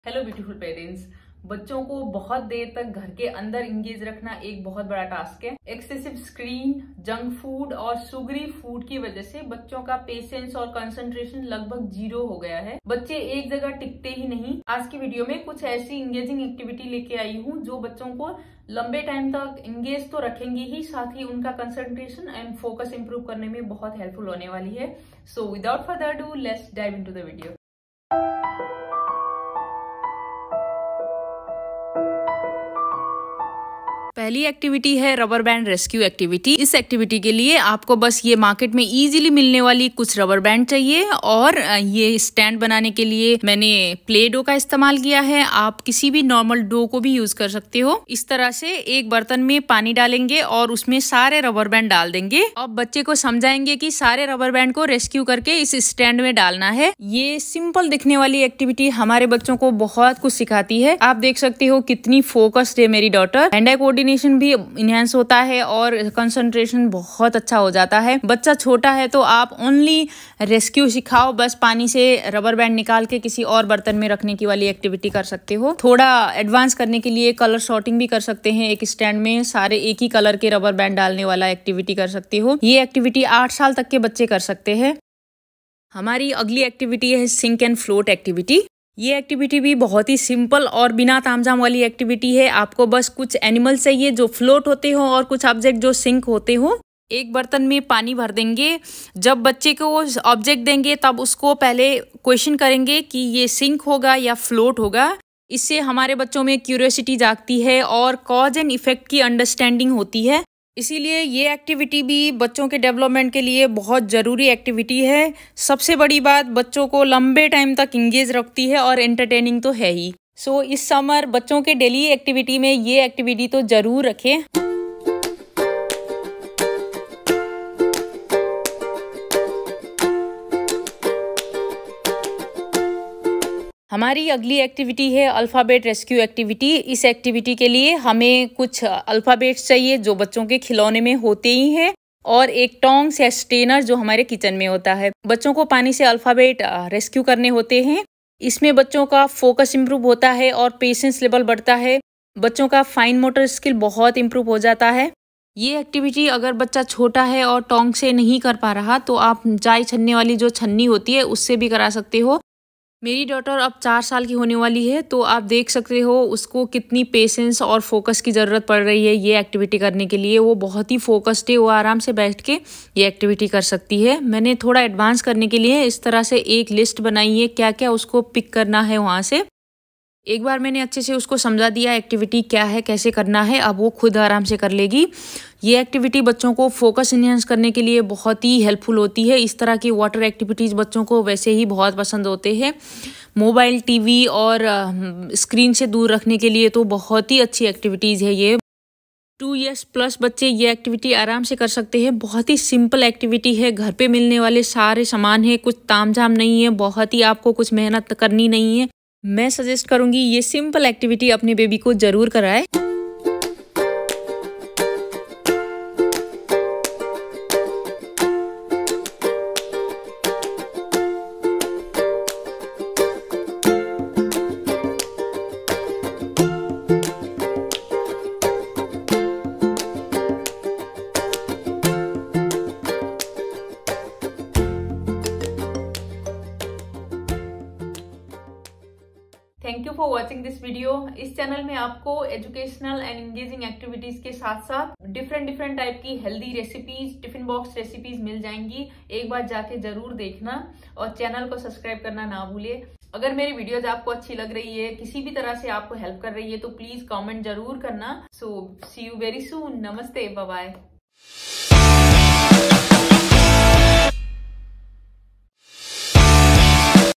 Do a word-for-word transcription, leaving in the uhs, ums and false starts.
Hello beautiful parents, बच्चों को बहुत देर तक घर के अंदर इंगेज रखना एक बहुत बड़ा टास्क है। एक्सेसिव स्क्रीन, जंक फूड और सुगरी फूड की वजह से बच्चों का पेशेंस और कंसंट्रेशन लगभग जीरो हो गया है। बच्चे एक जगह टिकते ही नहीं। आज की वीडियो में कुछ ऐसी इंगेजिंग एक्टिविटी लेके आई हूँ जो बच्चों को लंबे टाइम तक इंगेज तो रखेंगी ही, साथ ही उनका कंसंट्रेशन एंड फोकस इंप्रूव करने में बहुत हेल्पफुल होने वाली है। So without further do let's dive into the video. पहली एक्टिविटी है रबर बैंड रेस्क्यू एक्टिविटी। इस एक्टिविटी के लिए आपको बस ये मार्केट में इजीली मिलने वाली कुछ रबर बैंड चाहिए और ये स्टैंड बनाने के लिए मैंने प्ले डो का इस्तेमाल किया है। आप किसी भी नॉर्मल डो को भी यूज कर सकते हो। इस तरह से एक बर्तन में पानी डालेंगे और उसमें सारे रबर बैंड डाल देंगे। अब बच्चे को समझाएंगे कि सारे रबर बैंड को रेस्क्यू करके इस स्टैंड में डालना है। ये सिंपल दिखने वाली एक्टिविटी हमारे बच्चों को बहुत कुछ सिखाती है। आप देख सकते हो कितनी फोकस्ड है मेरी डॉटर। हैंड आई कोऑर्डिनेशन भी इनहेंस होता है और कंसंट्रेशन बहुत अच्छा हो जाता है। बच्चा छोटा है तो आप ओनली रेस्क्यू सिखाओ, बस पानी से रबर बैंड निकाल के किसी और बर्तन में रखने की वाली एक्टिविटी कर सकते हो। थोड़ा एडवांस करने के लिए कलर सॉर्टिंग भी कर सकते हैं। एक स्टैंड में सारे एक ही कलर के रबर बैंड डालने वाला एक्टिविटी कर सकते हो। ये एक्टिविटी आठ साल तक के बच्चे कर सकते हैं। हमारी अगली एक्टिविटी है सिंक एंड फ्लोट एक्टिविटी। ये एक्टिविटी भी बहुत ही सिंपल और बिना तामझाम वाली एक्टिविटी है। आपको बस कुछ एनिमल चाहिए जो फ्लोट होते हो और कुछ ऑब्जेक्ट जो सिंक होते हो। एक बर्तन में पानी भर देंगे। जब बच्चे को ऑब्जेक्ट देंगे तब उसको पहले क्वेश्चन करेंगे कि ये सिंक होगा या फ्लोट होगा। इससे हमारे बच्चों में क्यूरियोसिटी जागती है और कॉज एंड इफेक्ट की अंडरस्टैंडिंग होती है। इसीलिए ये एक्टिविटी भी बच्चों के डेवलपमेंट के लिए बहुत ज़रूरी एक्टिविटी है। सबसे बड़ी बात, बच्चों को लंबे टाइम तक इंगेज रखती है और एंटरटेनिंग तो है ही। सो so, इस समर बच्चों के डेली एक्टिविटी में ये एक्टिविटी तो ज़रूर रखें। हमारी अगली एक्टिविटी है अल्फ़ाबेट रेस्क्यू एक्टिविटी। इस एक्टिविटी के लिए हमें कुछ अल्फ़ाबेट्स चाहिए जो बच्चों के खिलौने में होते ही हैं और एक टोंग्स या स्टेनर जो हमारे किचन में होता है। बच्चों को पानी से अल्फ़ाबेट रेस्क्यू करने होते हैं। इसमें बच्चों का फोकस इम्प्रूव होता है और पेशेंस लेवल बढ़ता है। बच्चों का फाइन मोटर स्किल बहुत इम्प्रूव हो जाता है। ये एक्टिविटी अगर बच्चा छोटा है और टोंग से नहीं कर पा रहा तो आप चाय छन्ने वाली जो छन्नी होती है उससे भी करा सकते हो। मेरी डॉटर अब चार साल की होने वाली है तो आप देख सकते हो उसको कितनी पेशेंस और फोकस की ज़रूरत पड़ रही है ये एक्टिविटी करने के लिए। वो बहुत ही फोकस्ड है, वो आराम से बैठ के ये एक्टिविटी कर सकती है। मैंने थोड़ा एडवांस करने के लिए इस तरह से एक लिस्ट बनाई है क्या क्या उसको पिक करना है वहाँ से। एक बार मैंने अच्छे से उसको समझा दिया एक्टिविटी क्या है, कैसे करना है। अब वो खुद आराम से कर लेगी। ये एक्टिविटी बच्चों को फोकस इनहेंस करने के लिए बहुत ही हेल्पफुल होती है। इस तरह की वाटर एक्टिविटीज़ बच्चों को वैसे ही बहुत पसंद होते हैं। मोबाइल, टीवी और स्क्रीन से दूर रखने के लिए तो बहुत ही अच्छी एक्टिविटीज़ है ये। टू इयर्स प्लस बच्चे ये एक्टिविटी आराम से कर सकते हैं। बहुत ही सिंपल एक्टिविटी है। घर पे मिलने वाले सारे सामान है, कुछ तामझाम नहीं है, बहुत ही आपको कुछ मेहनत करनी नहीं है। मैं सजेस्ट करूँगी ये सिंपल एक्टिविटी अपने बेबी को ज़रूर कराएं। Thank you for watching this video. इस चैनल में आपको एजुकेशनल एंड एंगेजिंग एक्टिविटीज के साथ साथ डिफरेंट डिफरेंट टाइप की healthy recipes, tiffin box recipes मिल जाएंगी। एक बार जाके जरूर देखना और चैनल को सब्सक्राइब करना ना भूलिए। अगर मेरी वीडियोज आपको अच्छी लग रही है, किसी भी तरह से आपको हेल्प कर रही है तो प्लीज कॉमेंट जरूर करना। So see you very soon. नमस्ते, बाय बाय।